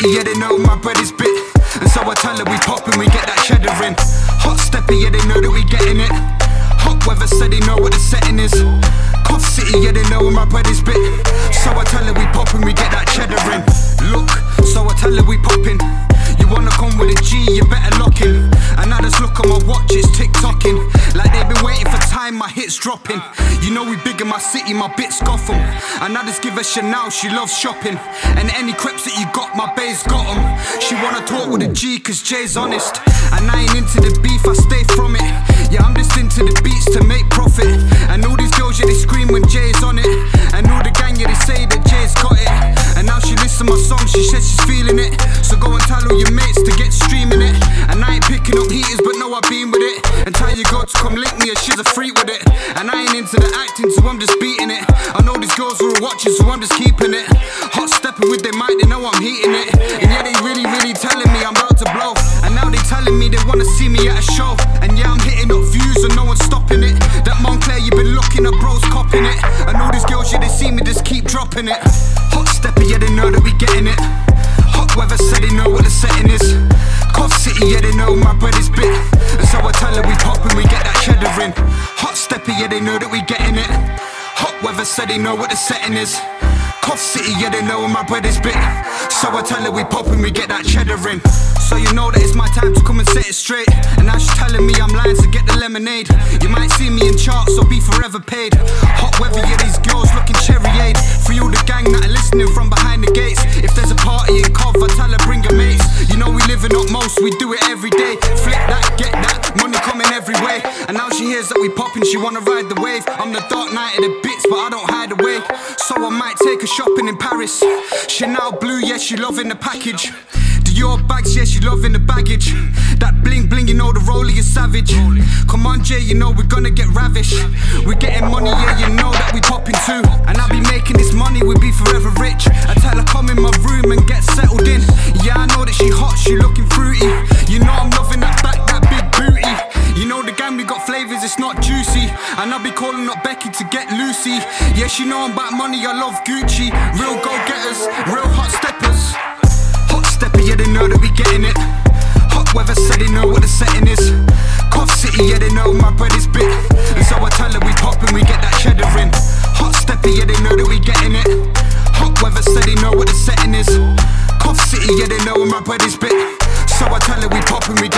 City, yeah, they know my bread is bit. And so I tell her we poppin', we get that cheddar in. Hot stepper, yeah, they know that we getting it. Hot weather, said they know what the setting is. Cough City, yeah, they know my bread is bit. So I tell her we poppin', we get that cheddar in. Look, so I tell her we poppin'. You wanna come with a G, you better lock in. And I just look at my watch, it's tick-tocking. Like they've been waiting for time, my hits dropping. You know we big in my city, my bits Gotham. And I just give her Chanel, she loves shopping. And any crepes that you got, my bae's got them. She wanna talk with a G, cause Jay's honest. And I ain't into the beef, I stay from it. Yeah, I'm just into the beats to make profit. And all these girls, yeah, they scream when Jay's on it. And all the gang, yeah, they say that Jay's got it. And now she listen to my song, she says she's feeling it. So go and tell all your mates to get streaming it. And I ain't picking up heaters, but no, I've been with it. And tell your girl to come link me, and she's a freak with it. And I ain't into the acting, so I'm just beating it. I know these girls are watching, so I'm just keeping it. Hot stepping with their mic, they know I'm heating it. And yeah, they really telling me I'm about to blow. And now they telling me they wanna see me at a show. And yeah, I'm hitting up views and no one's stopping it. That Montclair, you been looking at bros copping it. And all these girls, yeah, they see me just keep dropping it. Hot stepper, yeah, they know that we getting it. Hot weather, said they know what the setting is. Cough City, yeah, they know my bread is bit. And so I tell her we poppin', we get that cheddar in. Hot stepper, yeah, they know that we getting it. Hot weather, said they know what the setting is. Cough City, yeah, they know my bread is bit. So I tell her we poppin', we get that cheddar in. So you know that it's my time to come and set it straight. And now she's telling me I'm lying to get the lemonade. You might see me in charts, so be forever paid. Hot weather, yeah, these girls looking cherry-aid. Free all the gang that are listening from behind the gates. If there's a party in Cov, I tell her bring your mates. You know we living up most, we do it every day. Flip that, get that, money coming every way. And now she hears that we poppin', she wanna ride the wave. I'm the dark knight of the bits, but I don't hide away. So I might take her shopping in Paris. Chanel blue, yeah, she loving the package. Your bags, yeah, she loving the baggage. That bling bling, you know the rollie is savage. Come on, Jay, you know we're gonna get ravished. We're getting money, yeah, you know that we popping too. And I'll be making this money, we'll be forever rich. I tell her come in my room and get settled in. Yeah, I know that she hot, she looking fruity. You know I'm loving that back, that big booty. You know the gang, we got flavors, it's not juicy. And I'll be calling up Becky to get Lucy. Yeah, she know I'm about money, I love Gucci. Real go-getters, real hot steppers. Stepper, yeah, they know that we getting it. Hot weather, said they know what the setting is. Cough City, yeah, they know my bread is bit. And so I tell her we poppin', we get that cheddar in. Hot stepper, yeah, they know that we getting it. Hot weather, said they know what the setting is. Cough City, yeah, they know my bread is bit. So I tell her we poppin', we